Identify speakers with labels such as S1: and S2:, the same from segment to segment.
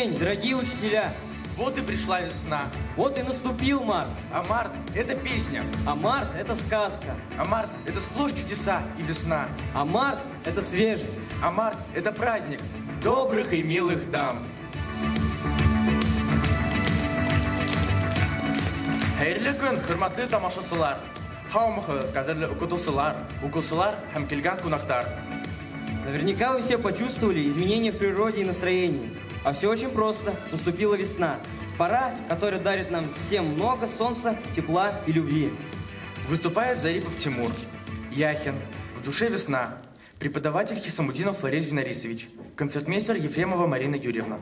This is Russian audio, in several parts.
S1: день, дорогие учителя!
S2: Вот и пришла весна.
S1: Вот и наступил март.
S2: А март – это песня.
S1: А март – это сказка.
S2: А март – это сплошь чудеса и весна.
S1: А март – это свежесть.
S2: А март – это праздник добрых и милых дам. Хәерле көн, хөрмәтле тамашачылар. Һаумыгыз, кадерле укучылар һәм килгән кунактар.
S1: Наверняка вы все почувствовали изменения в природе и настроении. А все очень просто. Наступила весна. Пора, которая дарит нам всем много солнца, тепла и любви.
S2: Выступает Зарипов Тимур. Яхин. В душе весна. Преподаватель Хисамудинов Флорис Винарисович. Концертмейстер Ефремова Марина Юрьевна.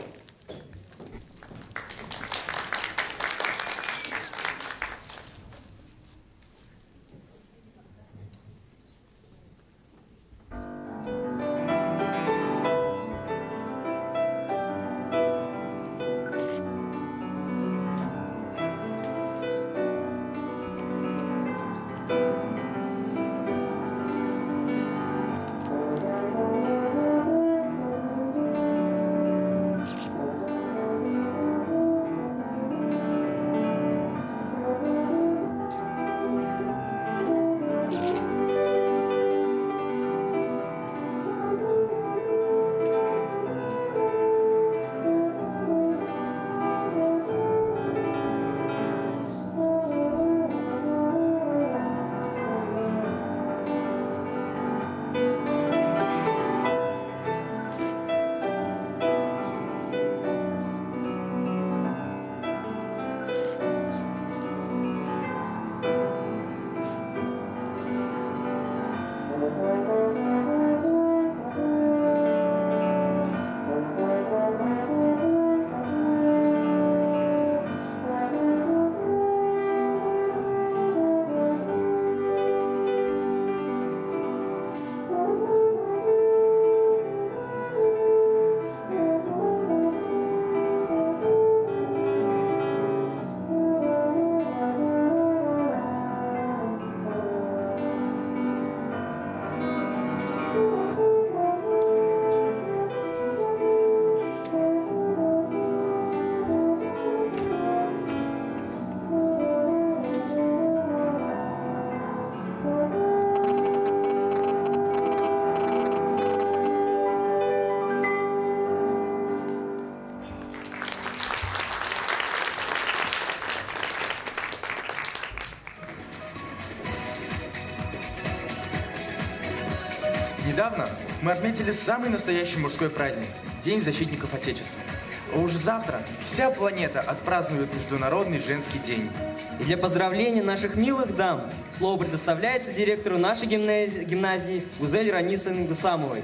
S2: Недавно мы отметили самый настоящий мужской праздник – День защитников Отечества. А уже завтра вся планета отпразднует Международный женский день.
S1: И для поздравления наших милых дам слово предоставляется директору нашей гимназии Гузель Ранисовне Гусамовой.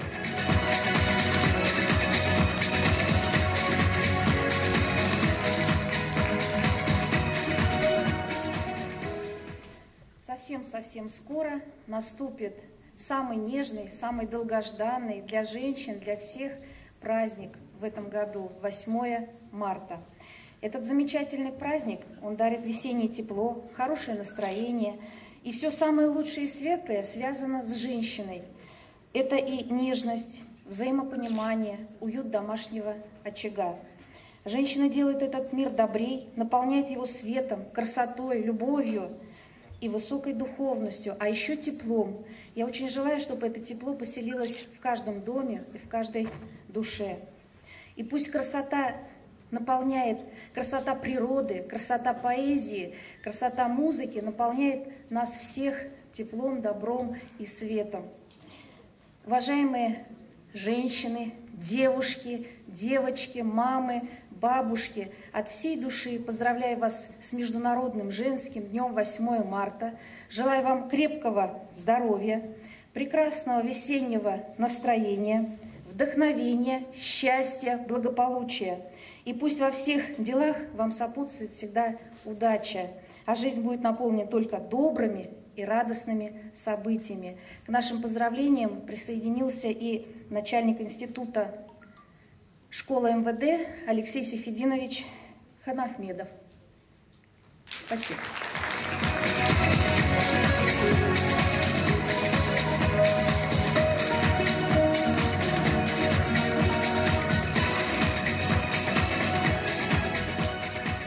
S3: Совсем скоро наступит самый нежный, самый долгожданный для женщин, для всех праздник в этом году, 8 марта. Этот замечательный праздник, он дарит весеннее тепло, хорошее настроение, и все самое лучшее и светлое связано с женщиной. Это и нежность, взаимопонимание, уют домашнего очага. Женщина делает этот мир добрей, наполняет его светом, красотой, любовью и высокой духовностью, а еще теплом. Я очень желаю, чтобы это тепло поселилось в каждом доме и в каждой душе. И пусть красота наполняет, красота природы, красота поэзии, красота музыки наполняет нас всех теплом, добром и светом. Уважаемые женщины, девушки, девочки, мамы, бабушки, от всей души поздравляю вас с Международным женским днем 8 марта. Желаю вам крепкого здоровья, прекрасного весеннего настроения, вдохновения, счастья, благополучия. И пусть во всех делах вам сопутствует всегда удача, а жизнь будет наполнена только добрыми и радостными событиями. К нашим поздравлениям присоединился и начальник института школы МВД Алексей Сефединович Ханахмедов. Спасибо.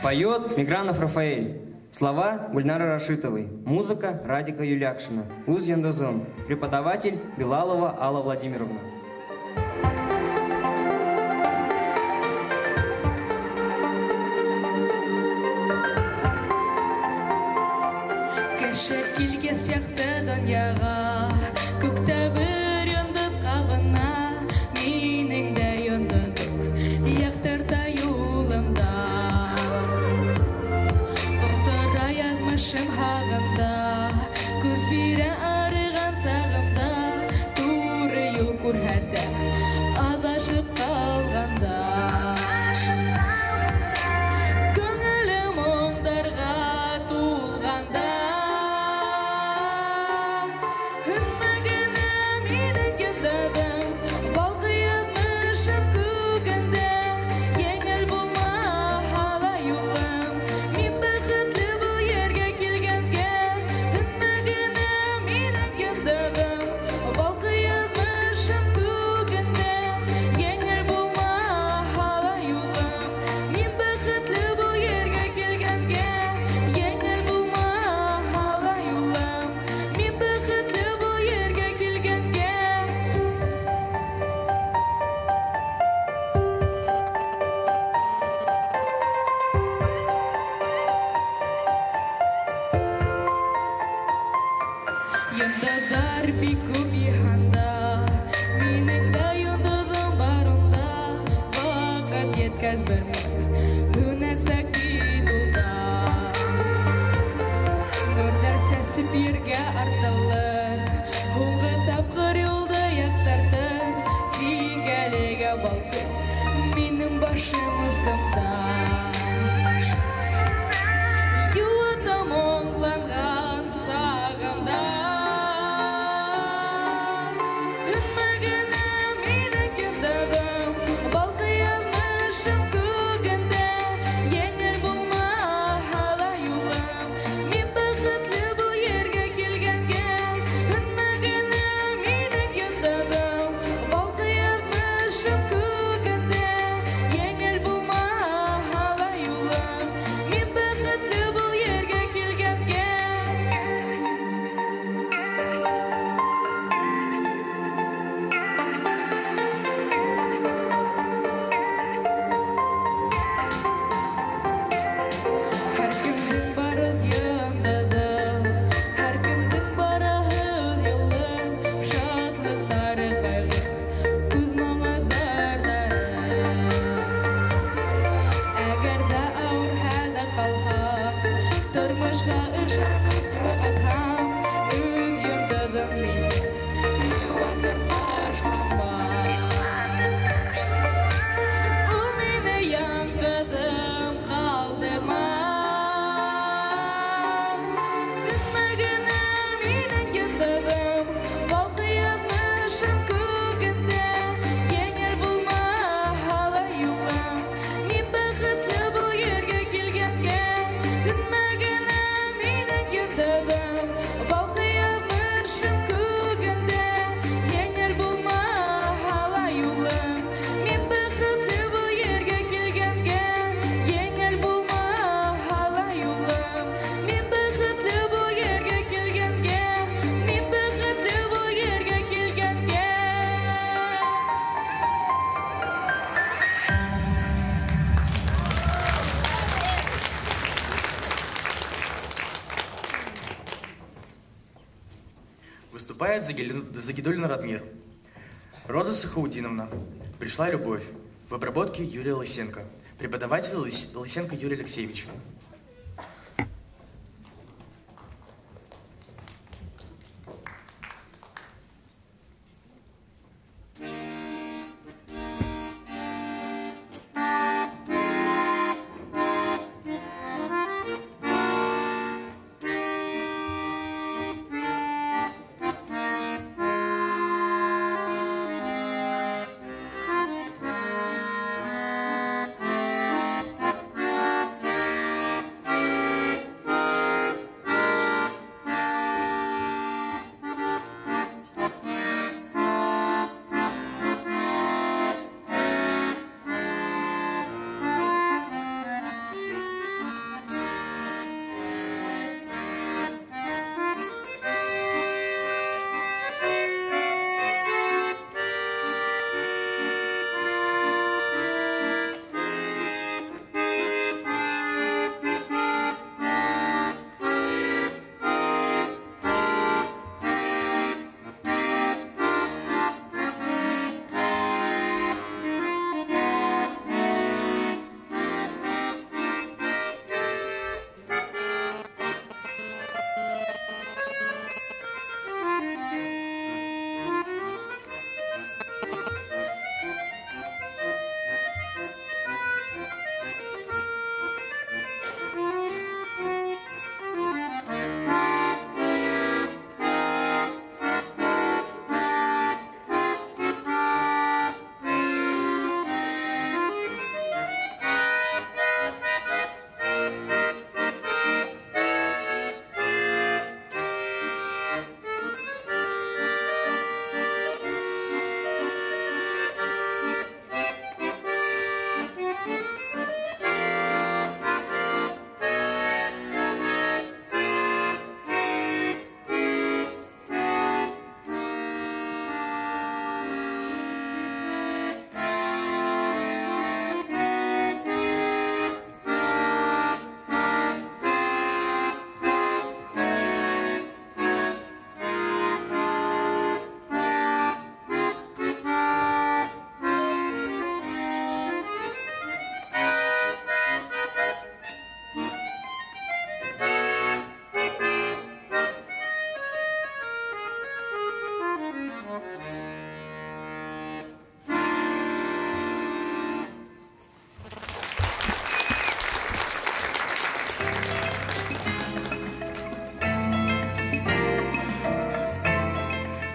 S1: Поет Мигранов Рафаэль. Слова Гульнара Рашитовой. Музыка Радика Юлякшина. Уз Яндазон. Преподаватель Билалова Алла Владимировна.
S4: Кешекилге сияқты дөньяға, күкті бір йондып қабына, менің дә йондып, яқтырда юлымда. Тоқтыра ятмышым хағында, күз бірі арыған сағымда, туры юл көрхәді, адашып қалғанда. Көңілім оңдарға толғанда. Йондазар бикүп иханда, минең дә йондызым барында, вакыт еткәз бермен, күнәсә китулда. Нурдар сәсіп ергә артылыр, һуңгы тапкыр юлда яктыртыр, тиңгәлегә балкып, минем башым устымда. Юатам оңланган сагымда.
S2: Выступает Загидуллин Радмир. Роза Сахаудиновна. Пришла любовь. В обработке Юрия Лысенко. Преподаватель Лысенко Юрий Алексеевич.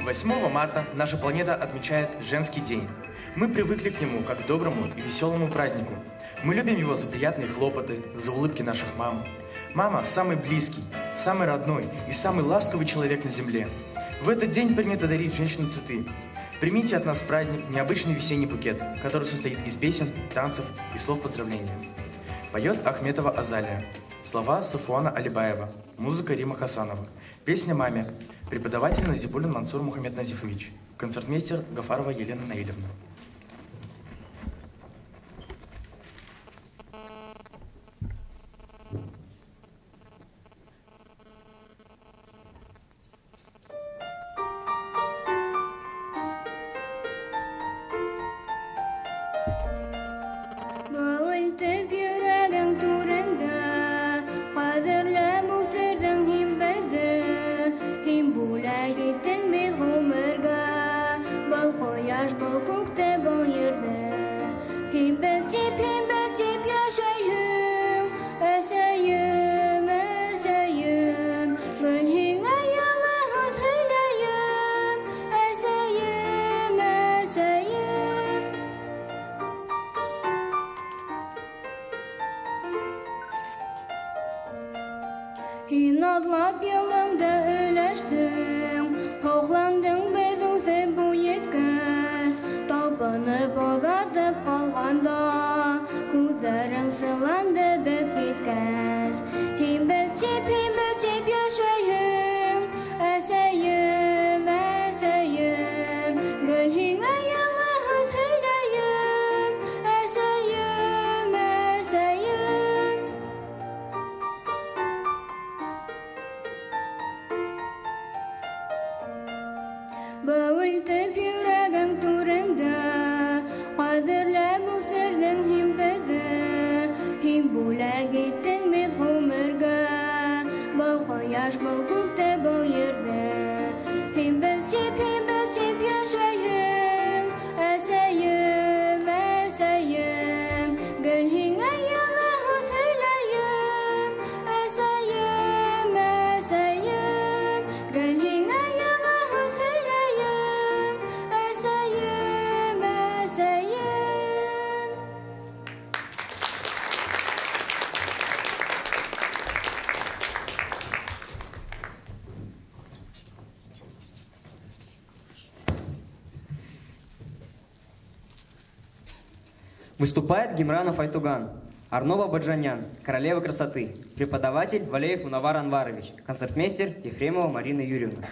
S2: 8 марта наша планета отмечает женский день. Мы привыкли к нему как к доброму и веселому празднику. Мы любим его за приятные хлопоты, за улыбки наших мам. Мама – самый близкий, самый родной и самый ласковый человек на земле. В этот день принято дарить женщинам цветы. Примите от нас в праздник необычный весенний букет, который состоит из песен, танцев и слов поздравления. Поет Ахметова Азалия. Слова Сафуана Алибаева. Музыка Рима Хасанова. Песня «Маме». Преподаватель Назибуллин Мансур Мухаммед Назифович. Концертмейстер Гафарова Елена Наилевна.
S4: İnadlap yalanda öleştin, hoğlandın beduze bu yetkəz. Talpanıb ağadıp qalğanda, kudların sığlandı bəv getkəz. Himbəcib yaşayım, əsəyim, əsəyim. Gülhinə yalı hız heyləyim, əsəyim, əsəyim. Bağıltıp yüreğin turunda, qadirləb usırdın himbede. Himbula gittin bit ғұмырға, бұл қояш, бұл көкте, бұл ерде. Himbəcib yaşayım, əsəyim, əsəyim. Gülhinə yalı hız heyləyim, əsəyim, əsəyim. Gülhinə yalı hız heyləyim, əsəyim, əsəyim.
S1: Выступает Гимранов Айтуган, Арнова Баджанян, королева красоты, преподаватель Валеев Мунавар Анварович, концертмейстер Ефремова Марина Юрьевна.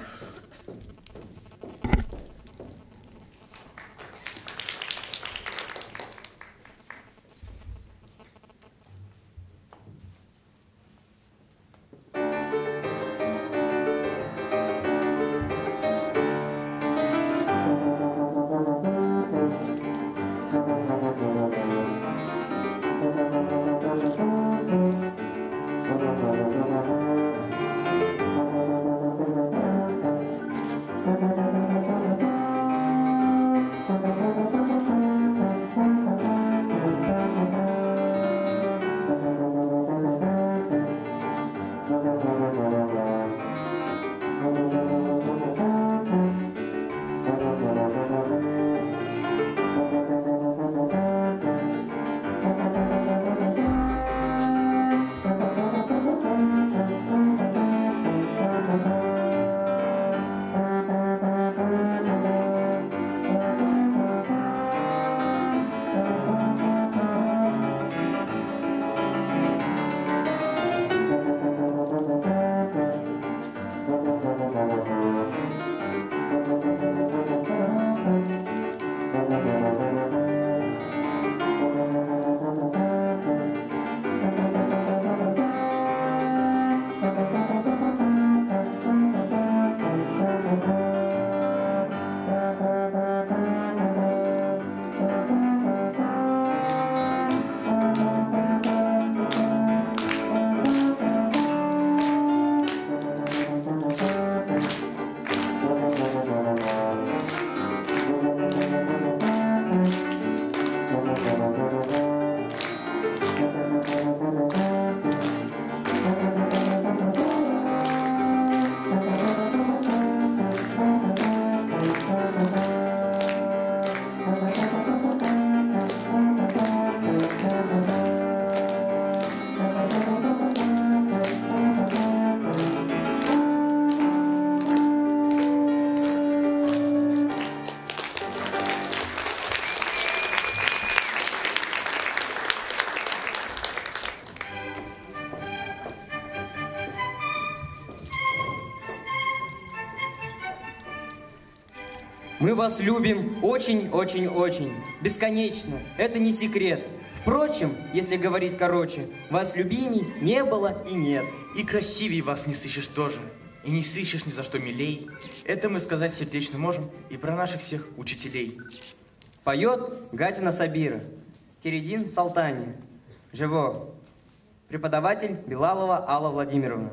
S1: Мы вас любим очень-очень-очень. Бесконечно. Это не секрет. Впрочем, если говорить короче, вас любимей не было и нет.
S2: И красивей вас не сыщешь тоже. И не сыщешь ни за что милей. Это мы сказать сердечно можем и про наших всех учителей.
S1: Поет Гатина Сабира, Кередин Салтани, Живо. Преподаватель Билалова Алла Владимировна.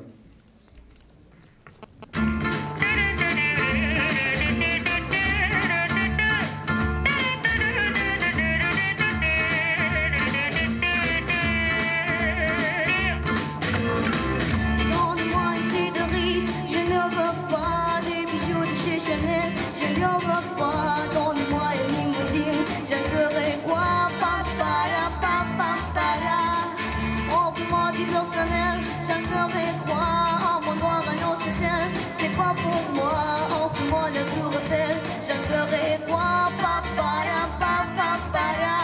S4: Je ne veux pas, donne-moi une limousine. J'aimerais quoi, papara, papara. Offre-moi du personnel, j'aimerais quoi. Mon noir à Neuchâtel, c'est pas pour moi. Offre-moi le tour Eiffel, j'aimerais quoi, papara, papara.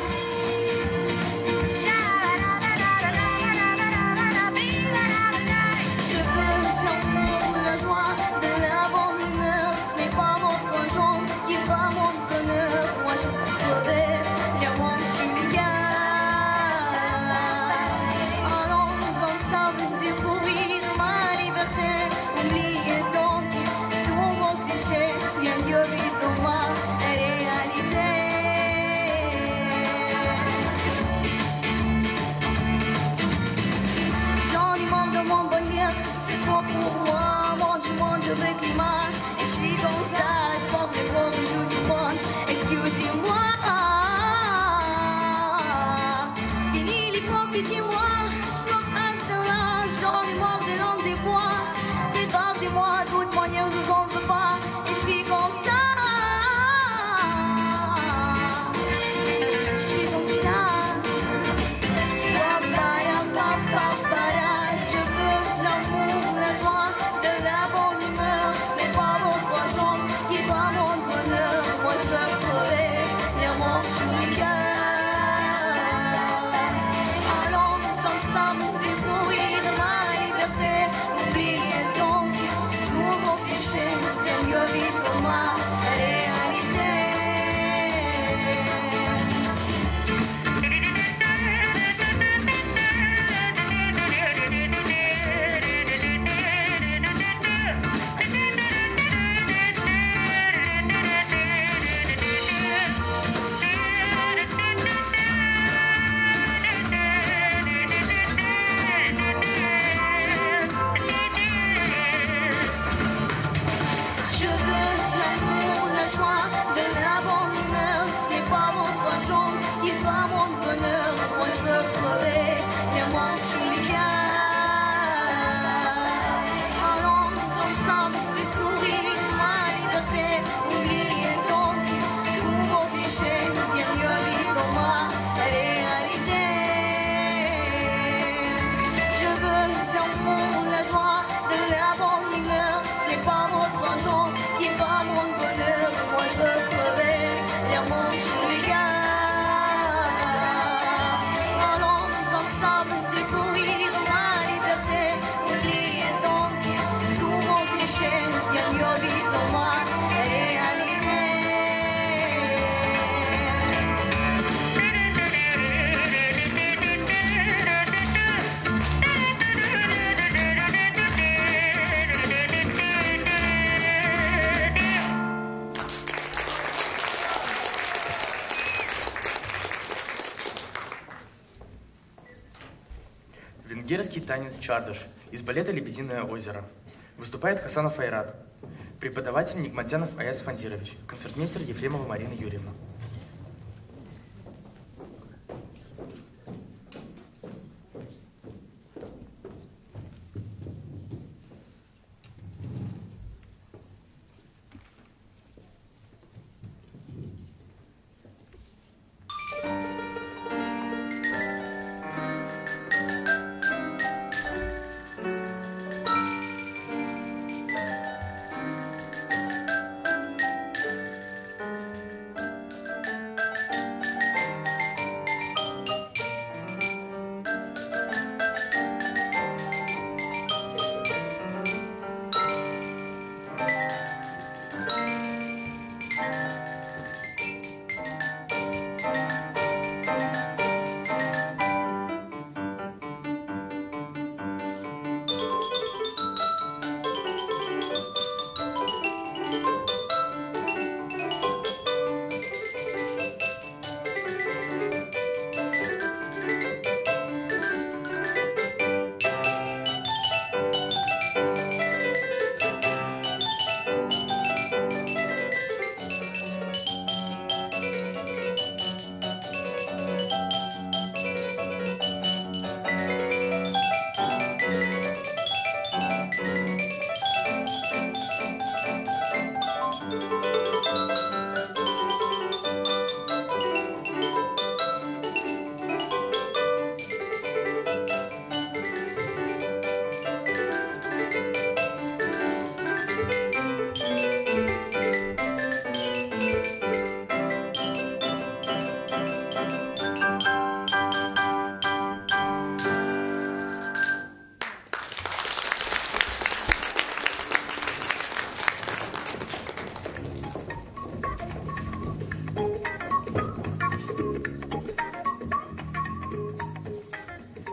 S2: Венгерский танец «Чардаш» из балета «Лебединое озеро». Выступает Хасанов Айрат, преподаватель Нигматянов А.С. Фандирович, концертмейстер Ефремова Марина Юрьевна.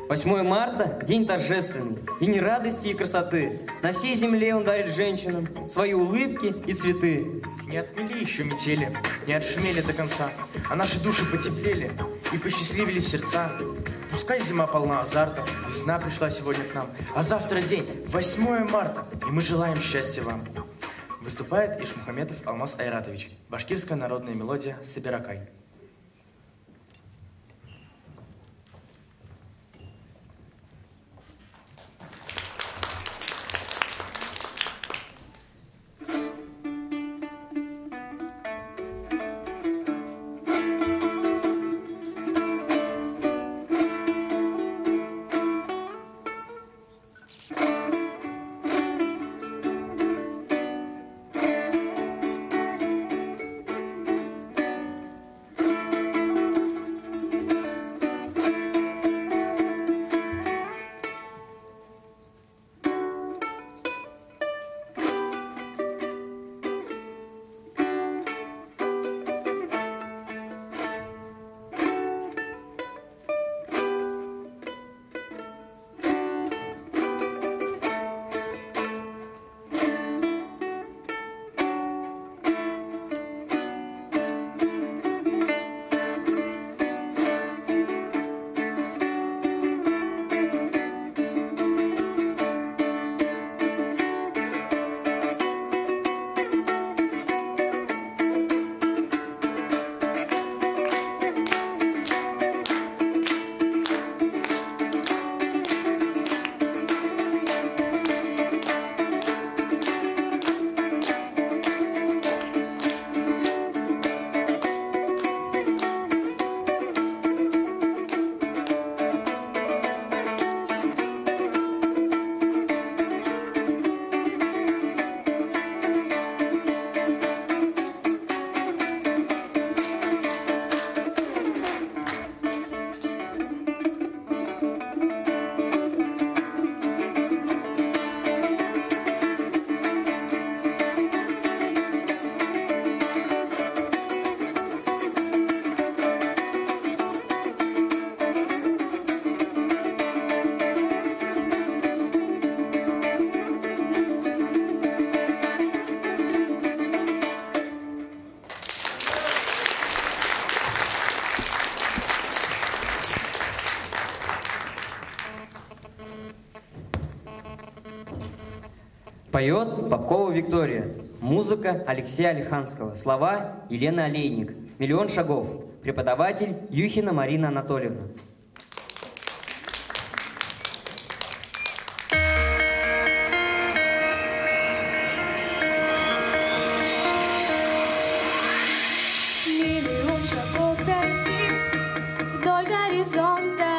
S1: 8 марта – день торжественный, день радости и красоты. На всей земле он дарит женщинам свои улыбки и цветы.
S2: Не отмели еще метели, не отшумели до конца, а наши души потеплели и посчастливили сердца. Пускай зима полна азарта, весна пришла сегодня к нам, а завтра день, 8 марта, и мы желаем счастья вам. Выступает Ишмухаметов Алмаз Айратович. Башкирская народная мелодия «Собиракай».
S1: Поет Попкова Виктория. Музыка Алексея Алиханского. Слова Елена Олейник. «Миллион шагов». Преподаватель Юхина Марина Анатольевна.
S4: Миллион шагов пройти вдоль горизонта,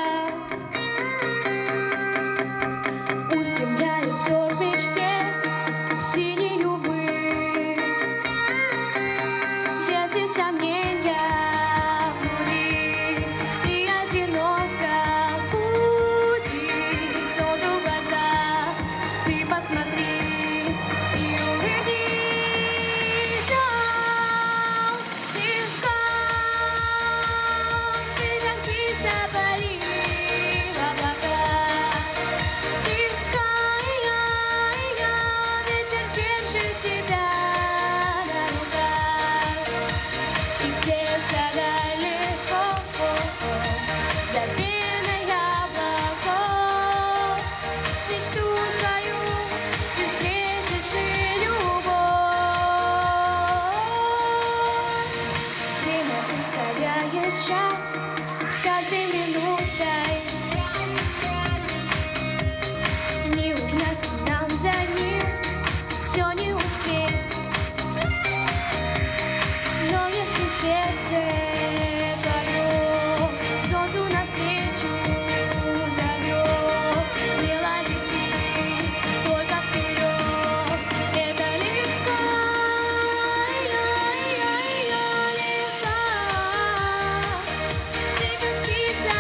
S4: устремляю взор к мечте в синюю высь. Если сомнения в груди и одиноко в пути, солнцу в глаза ты посмотри и улыбнись. Легко ты, как птица, пари в облаках. Легко ветер держит тебя на руках. И где шагай легко за пеной облаков. Мечту свою ты встретишь и любовь. Время ускоряет шаг с каждой минутой. Не угнаться нам за ним, все не успеть. Но если сердце твое солнцу навстречу зовет, смело лети только вперед. Это легко, легко. Ты как птица,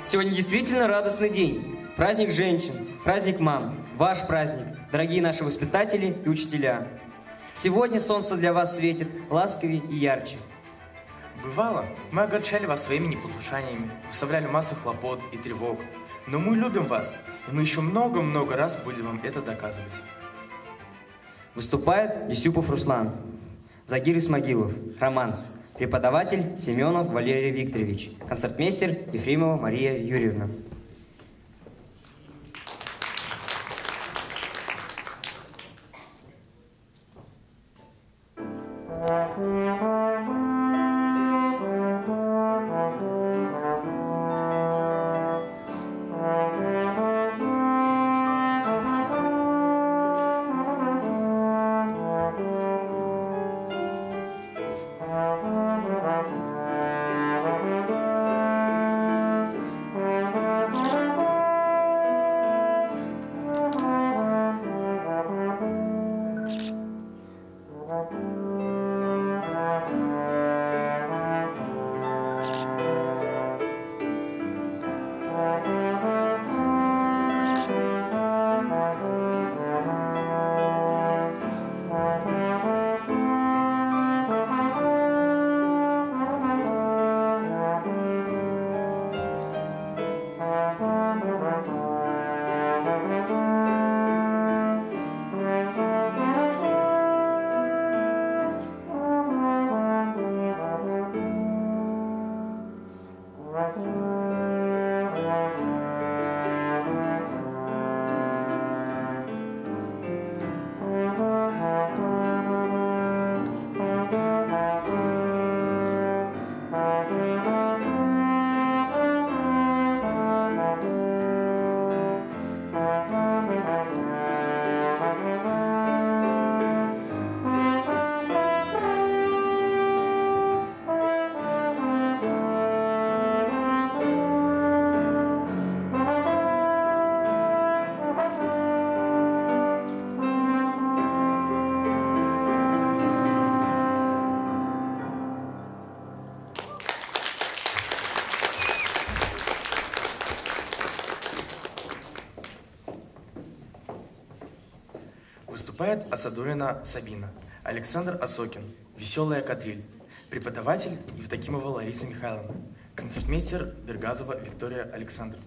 S1: Сегодня действительно радостный день. Праздник женщин, праздник мам, ваш праздник, дорогие наши воспитатели и учителя. Сегодня солнце для вас светит ласковее и ярче.
S2: Бывало, мы огорчали вас своими непослушаниями, доставляли массу хлопот и тревог. Но мы любим вас, и мы еще много-много раз будем вам это доказывать.
S1: Выступает Юсюпов Руслан, Загир Исмагилов, романс, преподаватель Семенов Валерий Викторович, концертмейстер Ефремова Мария Юрьевна.
S2: Выступает Асадулина Сабина, Александр Осокин, Веселая кадриль, преподаватель Евдокимова Лариса Михайловна, концертмейстер Бергазова Виктория Александровна.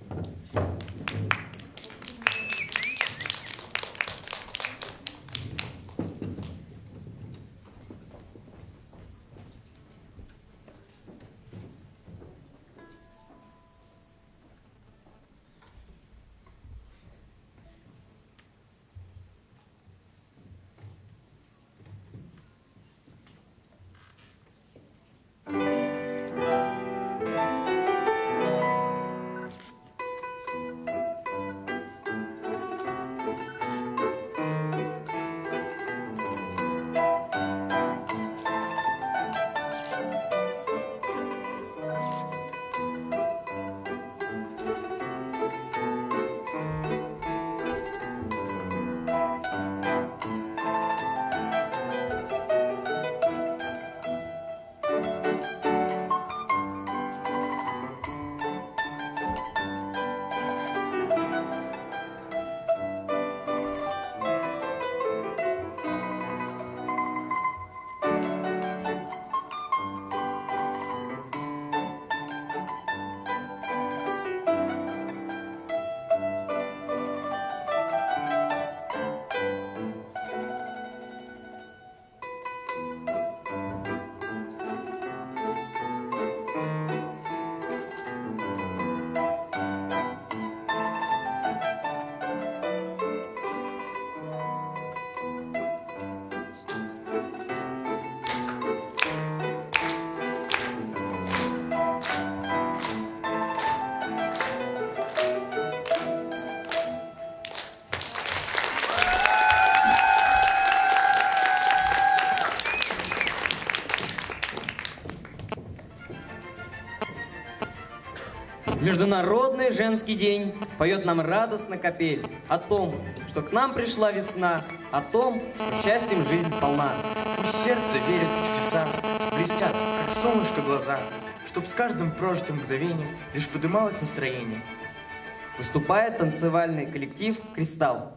S1: Международный женский день поет нам радостно капель о том, что к нам пришла весна, о том, что счастьем жизнь полна.
S2: Пусть сердце верит в чудеса, блестят, как солнышко глаза, чтоб с каждым прожитым мгновением лишь подымалось настроение.
S1: Выступает танцевальный коллектив «Кристалл».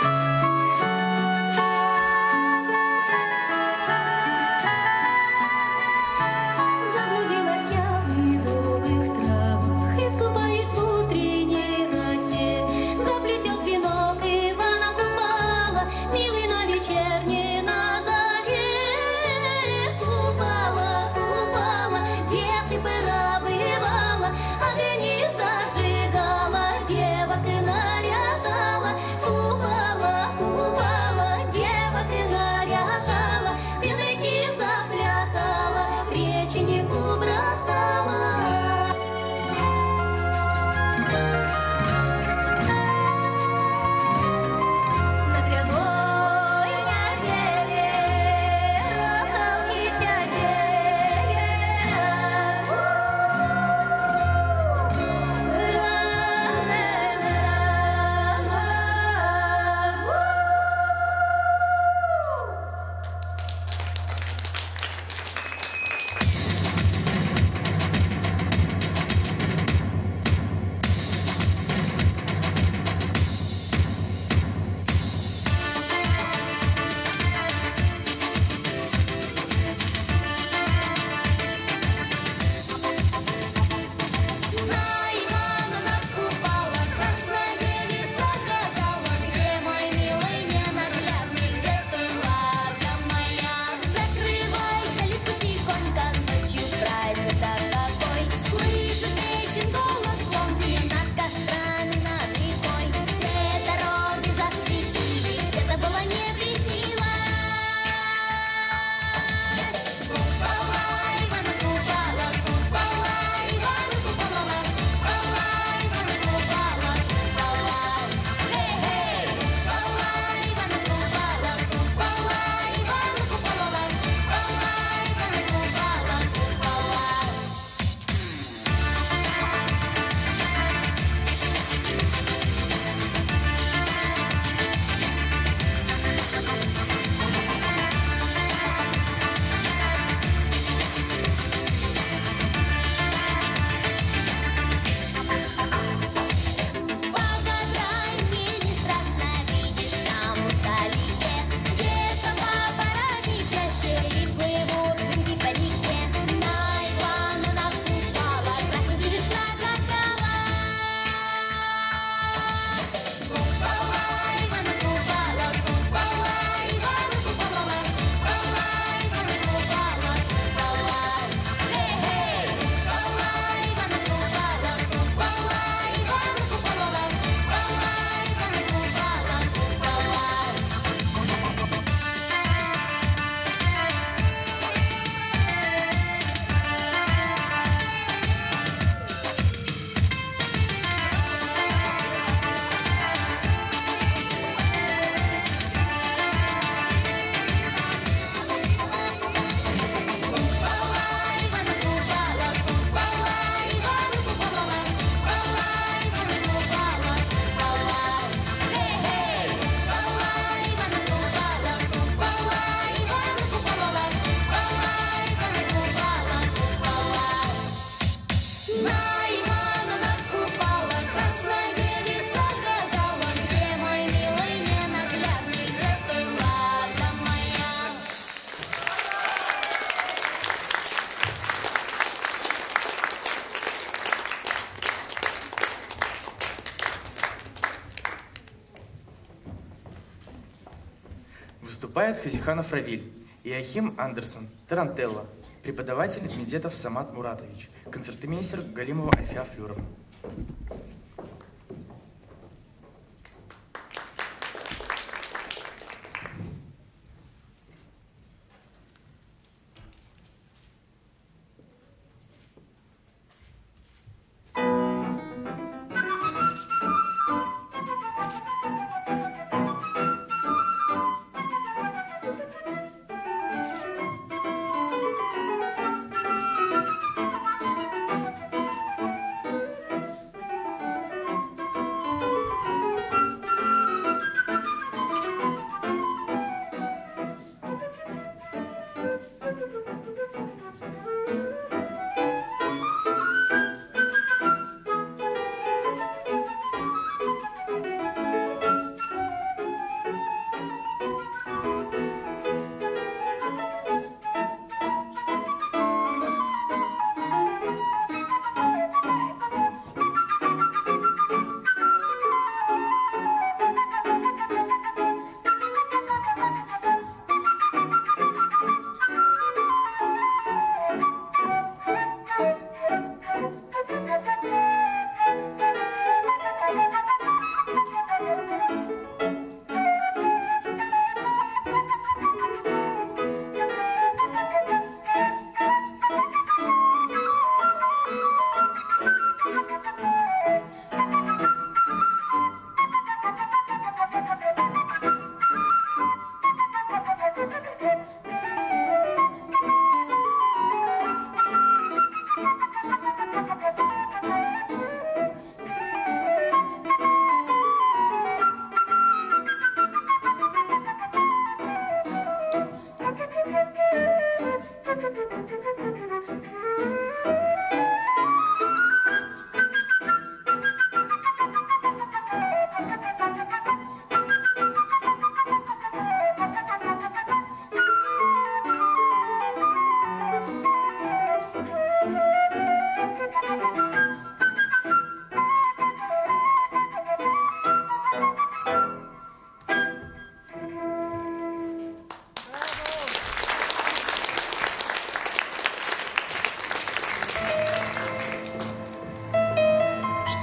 S2: Выступает Хазиханов Равиль, Иохим Андерсон, тарантелла, преподаватель Медетов Самат Муратович, концертмейстер Галимова Альфия Флюровна.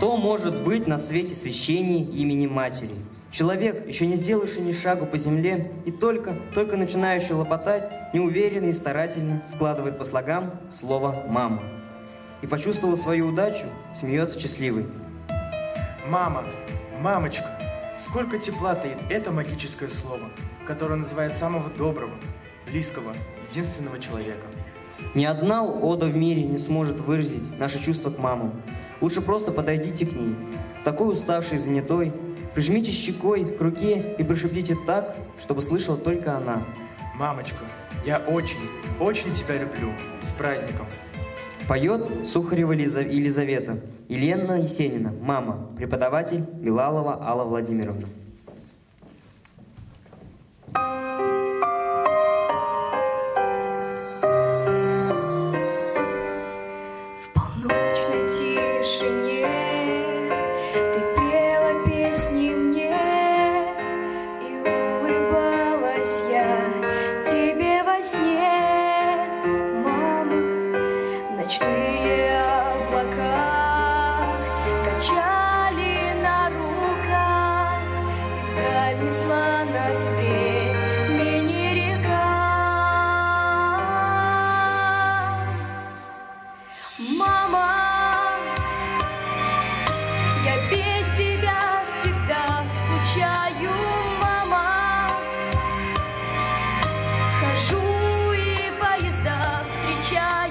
S1: Что может быть на свете священнее имени матери? Человек, еще не сделавший ни шагу по земле и только начинающий лопотать, неуверенно и старательно складывает по слогам слово «мама». И, почувствовав свою удачу, смеется счастливый.
S2: Мама, мамочка, сколько тепла таит это магическое слово, которое называет самого доброго, близкого, единственного человека.
S1: Ни одна ода в мире не сможет выразить наши чувства к мамам. Лучше просто подойдите к ней, такой уставшей и занятой, прижмите щекой к руке и прошептите так, чтобы слышала только она.
S2: Мамочка, я очень, очень тебя люблю. С праздником.
S1: Поет Сухарева Елизавета и Лена Есенина, мама, преподаватель Билалова Алла Владимировна.
S5: В полночной тишине ты пела песни мне, и улыбалась я тебе во сне. Ночные облака качали на руках, и вдаль несла нас времени река. Мама, я без тебя всегда скучаю, мама. Хожу и поезда встречаю.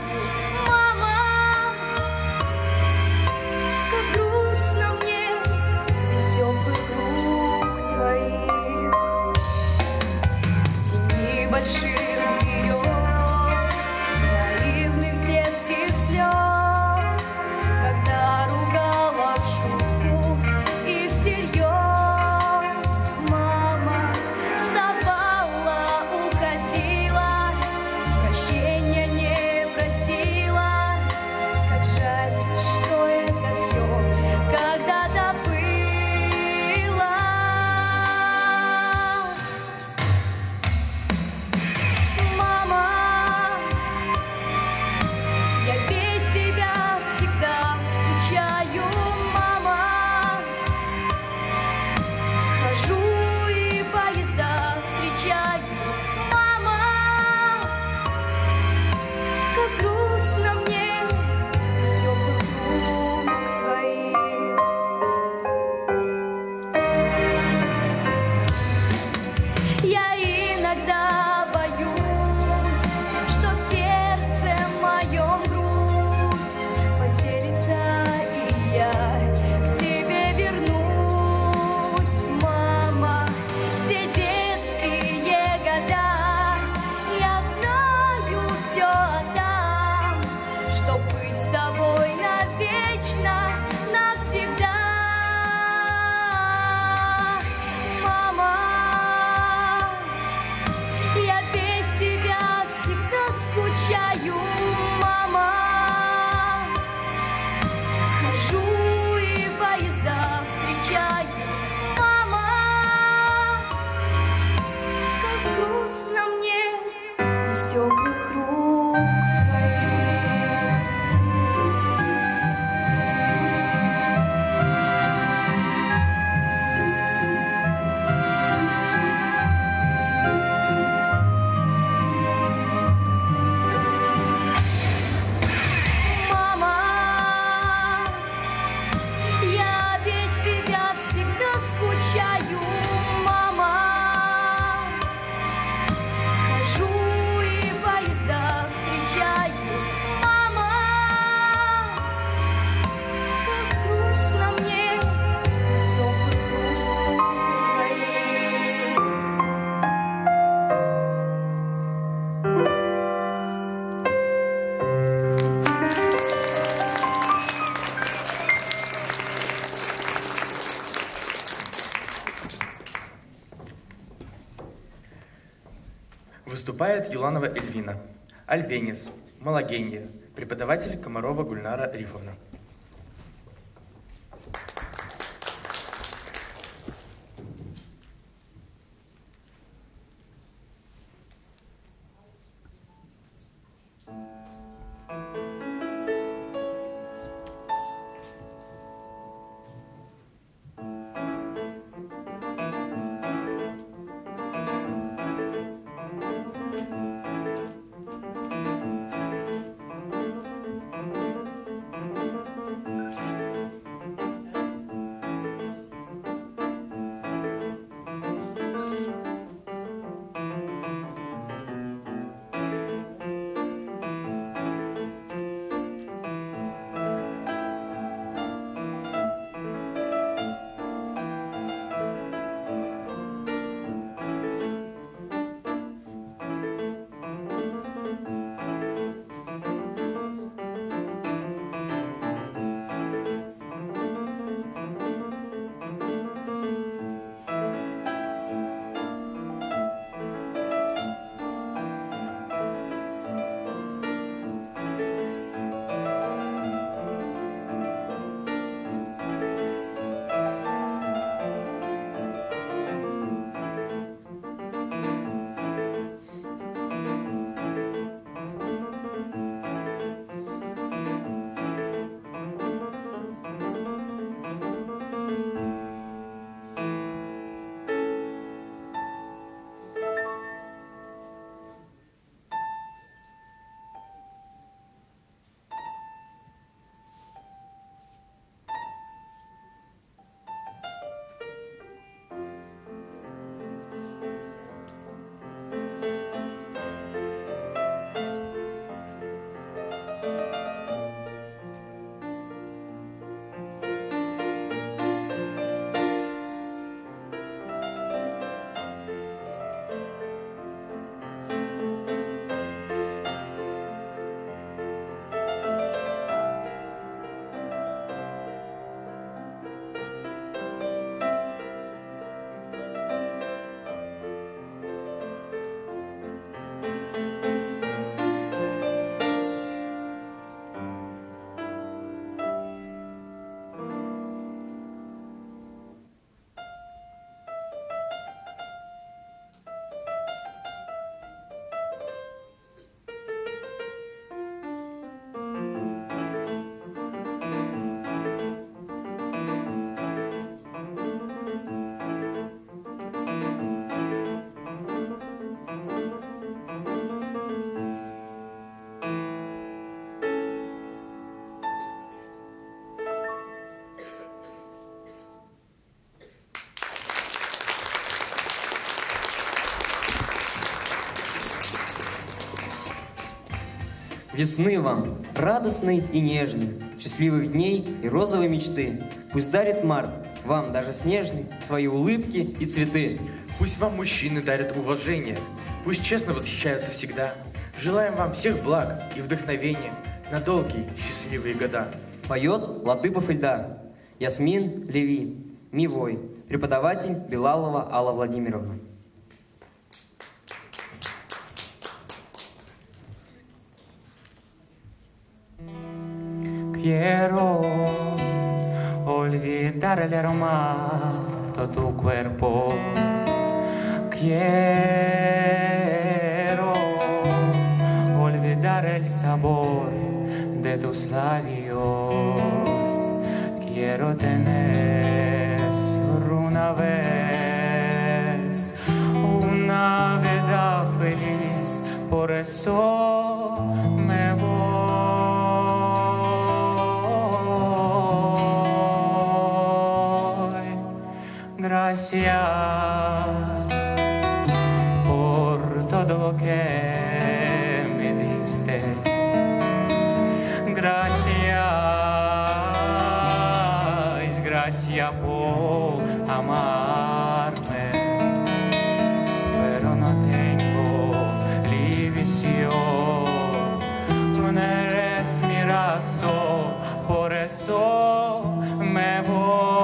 S5: Больших берез, наивных детских слез, когда ругала в шутку и всерьез. Мама вставала, уходила, прощения не просила. Как жаль, что это все когда-то было.
S2: Выступает Юланова Эльвина, альбенис, малогенья, преподаватель Комарова Гульнара Рифовна.
S1: Весны вам, радостной и нежной, счастливых дней и розовой мечты. Пусть дарит март вам, даже снежный, свои улыбки и цветы.
S2: Пусть вам мужчины дарят уважение, пусть честно восхищаются всегда. Желаем вам всех благ и вдохновения на долгие счастливые года.
S1: Поет Латыпов Ильдар, Ясмин Леви, Мивой, преподаватель Белалова Алла Владимировна.
S6: Quiero olvidar el aroma de tu cuerpo. Quiero olvidar el sabor de tus labios. Quiero tener una vez una vida feliz, por eso me voy. Gracias por todo lo que me diste. Gracias por amarme, pero no tengo división. Tú no eres mi razón, por eso me voy.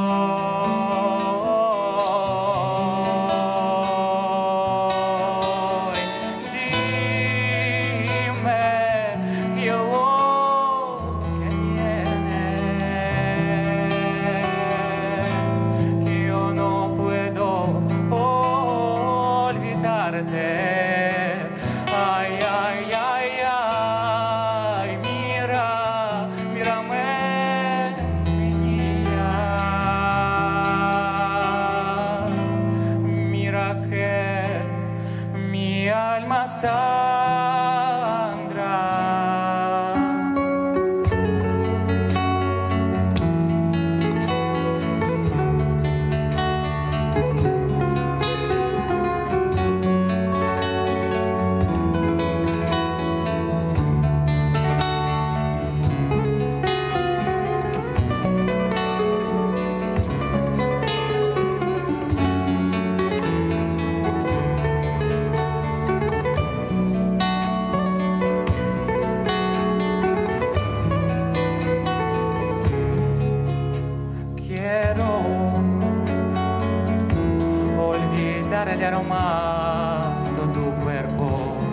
S6: El aroma de tu cuerpo.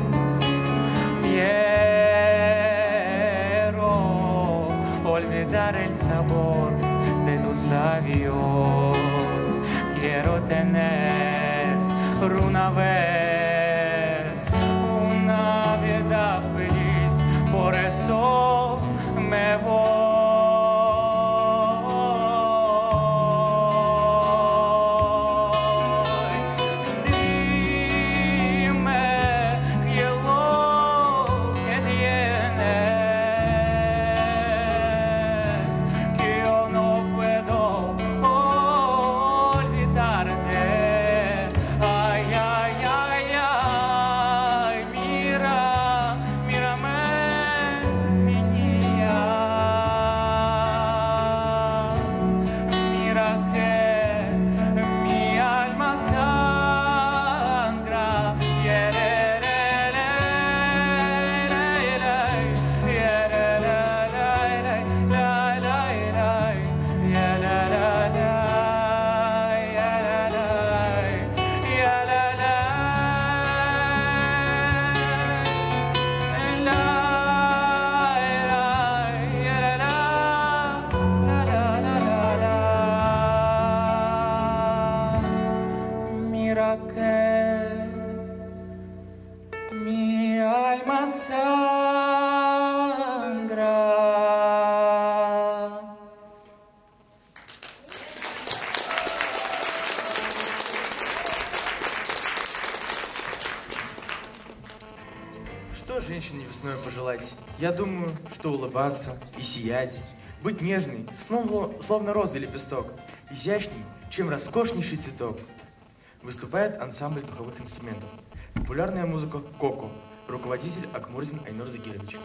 S6: Quiero olvidar el sabor de tus labios. Quiero tener una vez una vida feliz, por eso me voy.
S2: Что женщине весной пожелать? Я думаю, что улыбаться и сиять, быть нежной, словно роза или лепесток, изящней, чем роскошнейший цветок. Выступает ансамбль духовых инструментов. Популярная музыка коко, руководитель Акмурзин Айнур Загирович.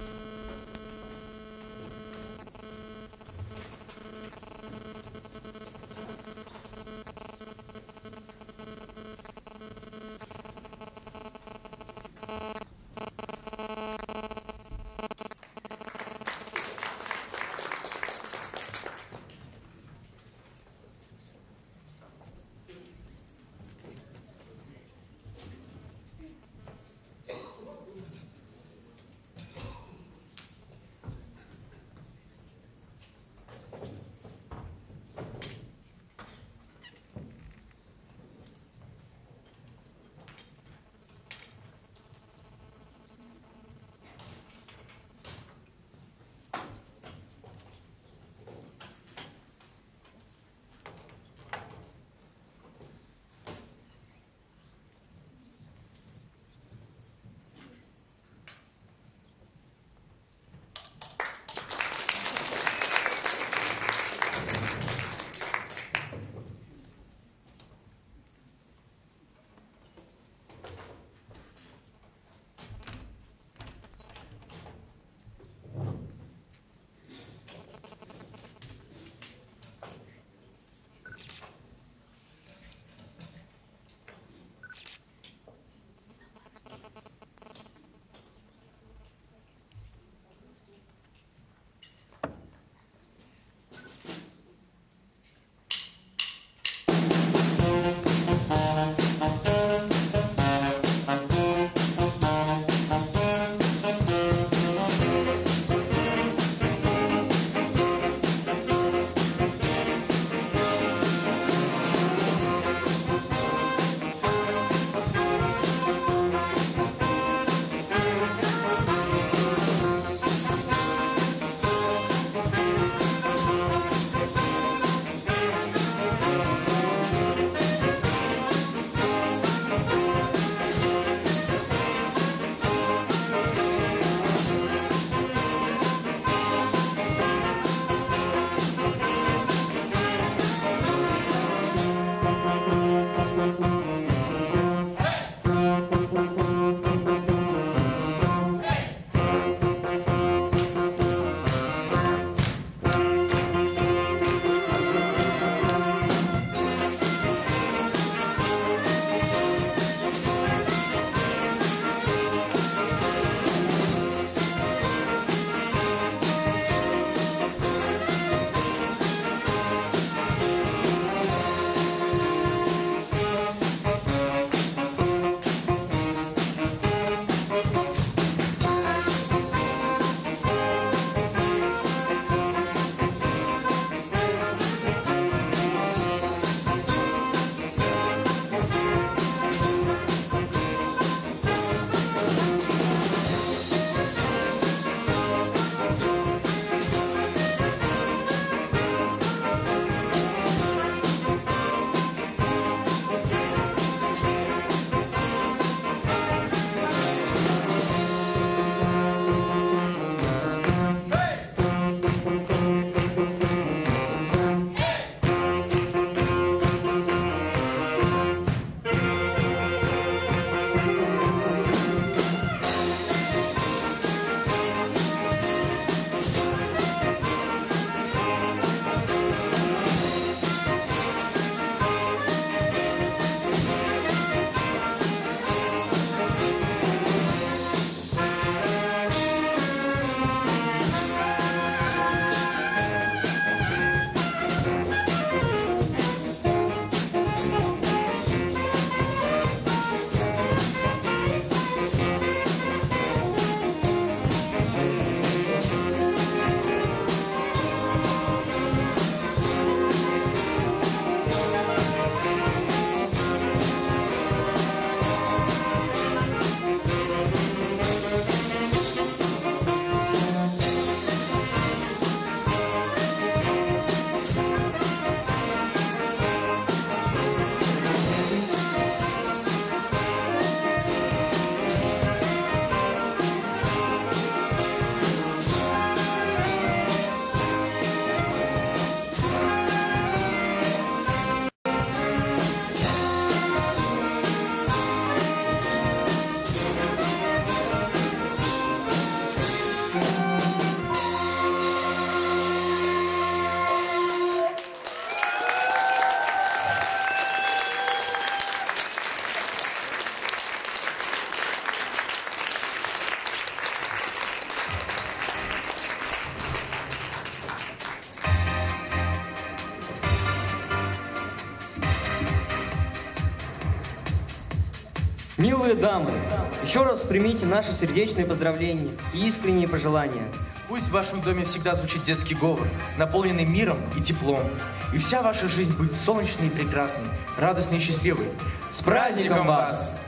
S1: Милые дамы, еще раз примите наши сердечные поздравления и искренние пожелания.
S2: Пусть в вашем доме всегда звучит детский говор, наполненный миром и теплом. И вся ваша жизнь будет солнечной и прекрасной, радостной и счастливой. С праздником вас!